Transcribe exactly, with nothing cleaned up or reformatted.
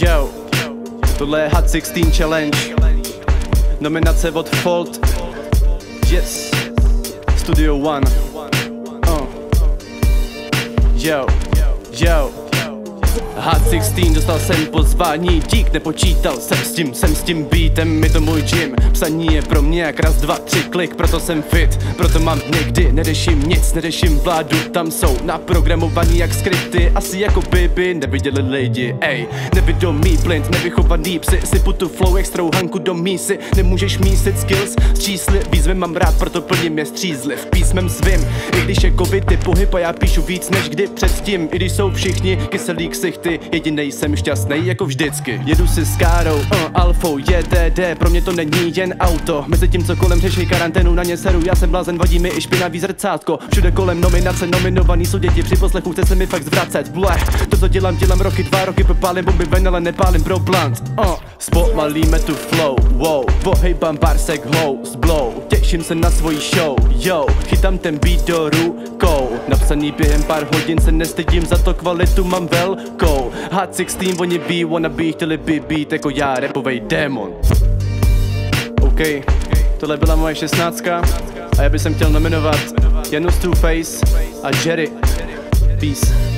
Yo, tohle je Hot šestnáct Challenge. Nominace od Fold. Yes, Studio One. uh. Yo, yo Hot šestnáct, dostal jsem pozvání, dík, nepočítal jsem s tím, jsem s tím beatem, je to můj gym. Psaní je pro mě jak raz, dva, tři klik, proto jsem fit, proto mám někdy, neřeším nic, neřeším vládu, tam jsou naprogramovaný jak skripty, asi jako baby, neviděli lidi, ej. Nevědomý blind, nevychovaný psi, sypu tu flow jak strouhanku do mísy, nemůžeš mísit skills s čísly, výzvy mám rád, proto plním je střízliv, písmem svým, i když je covid, ty pohyb a já píšu víc než kdy předtím, i když jsou všichni kyselý ksichty, jedinej jsem šťastnej jako vždycky. Jedu si s Károu, uh, Alfou, J D D, pro mě to není jen auto. Mezi tím, co kolem řeší karanténu, na ně seru, já jsem blázen, vadí mi i špinavý zrcátko. Všude kolem nominace, nominovaný jsou děti, při poslechu chce se mi fakt zvracet. Bleh, to co dělám, dělám roky, dva roky, popálím bomby ven, ale nepálím bro blunt. uh. Zpomalíme tu flow, wow, pohejbám barsek host, blow. Těším se na svoji show, yo, chytám ten beat do rukou. Napsaný během pár hodin, se nestydím, za to kvalitu mám velkou. Hot šestnáct, oni ví, wanna be, chtěli by být jako já, rapovej démon. OK, tohle byla moje šestnáctka a já bych chtěl nominovat Janu Two Face a Jerry. Peace.